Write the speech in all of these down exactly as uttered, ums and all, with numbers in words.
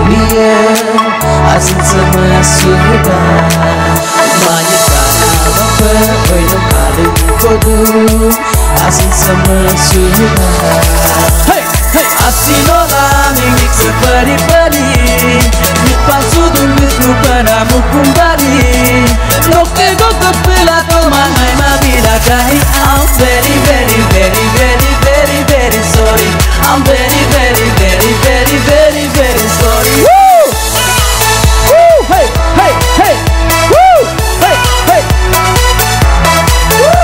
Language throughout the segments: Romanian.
dia asin sama sudah banyak kata oi no kali kodu asin sama sudah hey hey asinola mimik separi pari lupa sudut itu padamu kembali loke gogo pela toman hai mabila kahi I'm very very very very very very sorry I'm very very very very very very sorry woo woo hey hey hey woo hey hey woo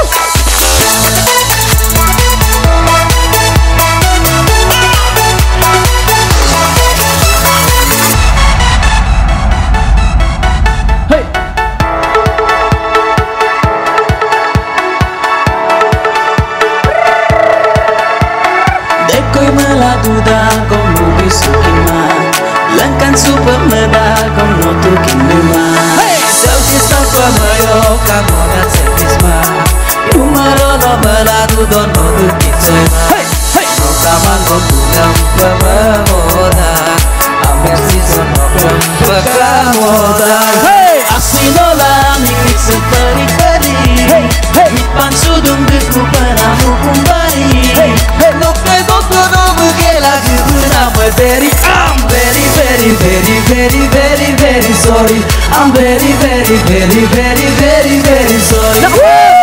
hey dekoi maladuda kong nubi sukima langkan super meda kong notu kinuma selfies tanpa mayo kamu dan selfies ma umaro no maladudo notu kitsoima no kaman no tunam pemamoda amber season no pempegamoda asinola mikik seperi peri hipan sudung deku panamu kumbari no pego todo bugela guna very I'm very very very very very very sorry I'm very very very very very very sorry